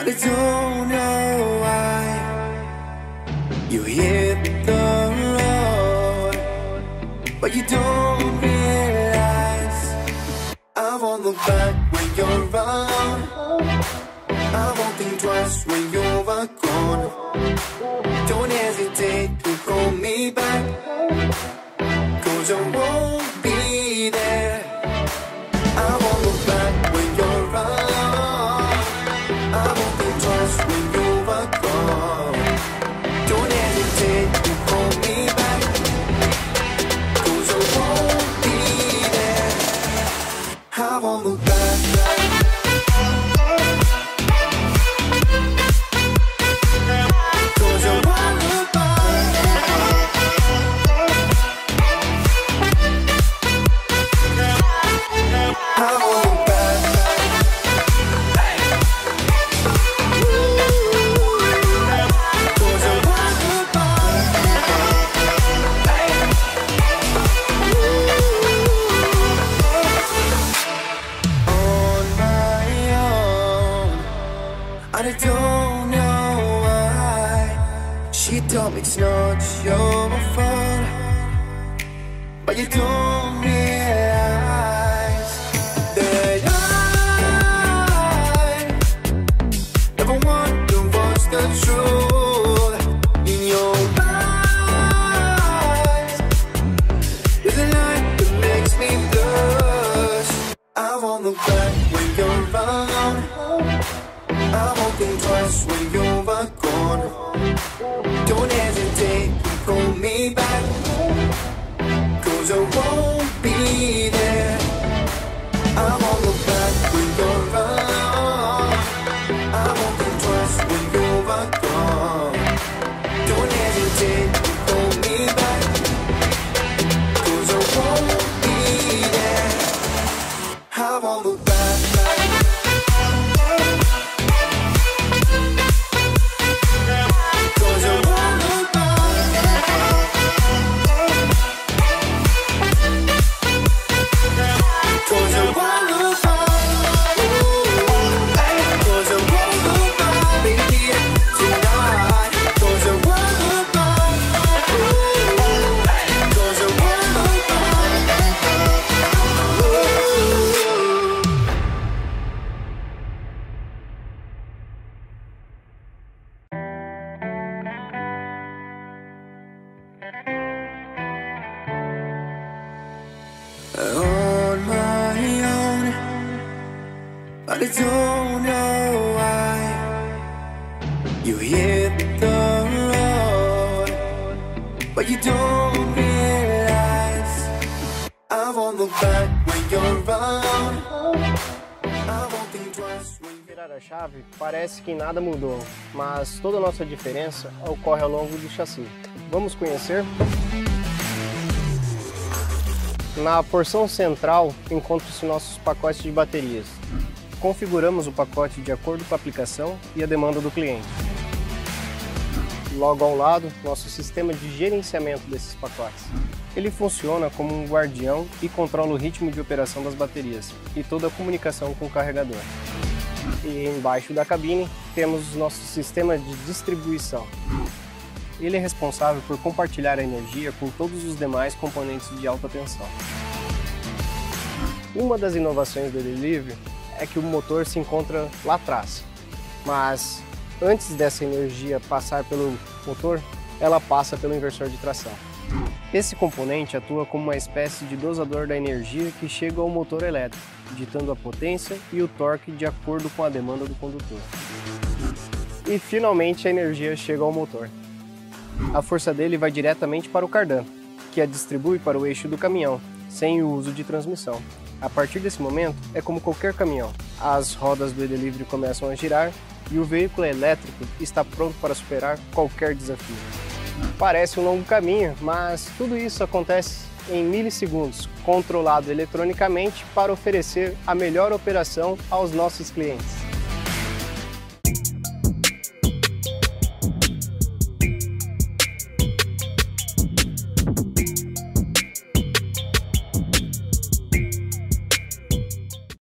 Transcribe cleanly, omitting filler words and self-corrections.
I don't know why you hit the road, but you don't realize I won't look back when you're around. I won't think twice when you're gone. Don't hesitate to call me back, 'cause I won't be there. I won't look back when you're around. I won't think twice when you're gone. Don't hesitate to call me back, 'cause I won't be there. I won't look back. I don't know why she told me it's not your fault, but you don't realize that I never want to watch the truth in your eyes. There's a light that makes me blush. I won't look back when you're around. I won't think twice when you're gone. Don't hesitate to call me back, 'cause I won't be there. I won't look back when you're around. I won't think twice when you're gone. Don't hesitate to call me back, 'cause I won't be there. I won't look back. On my own, but I don't know why you hit the road, but you don't realize I won't look back when you're around. I won't think twice when Virar a chave, parece que nada mudou, mas toda a nossa diferença ocorre ao longo do chassi. Vamos conhecer? Na porção central encontram-se nossos pacotes de baterias. Configuramos o pacote de acordo com a aplicação e a demanda do cliente. Logo ao lado, nosso sistema de gerenciamento desses pacotes. Ele funciona como um guardião e controla o ritmo de operação das baterias e toda a comunicação com o carregador. E embaixo da cabine temos nosso sistema de distribuição. Ele é responsável por compartilhar a energia com todos os demais componentes de alta tensão. Uma das inovações do Delivery é que o motor se encontra lá atrás, mas antes dessa energia passar pelo motor, ela passa pelo inversor de tração. Esse componente atua como uma espécie de dosador da energia que chega ao motor elétrico, ditando a potência e o torque de acordo com a demanda do condutor. E finalmente a energia chega ao motor. A força dele vai diretamente para o cardan, que a distribui para o eixo do caminhão, sem o uso de transmissão. A partir desse momento, é como qualquer caminhão. As rodas do E-Delivery começam a girar e o veículo elétrico está pronto para superar qualquer desafio. Parece um longo caminho, mas tudo isso acontece em milissegundos, controlado eletronicamente para oferecer a melhor operação aos nossos clientes.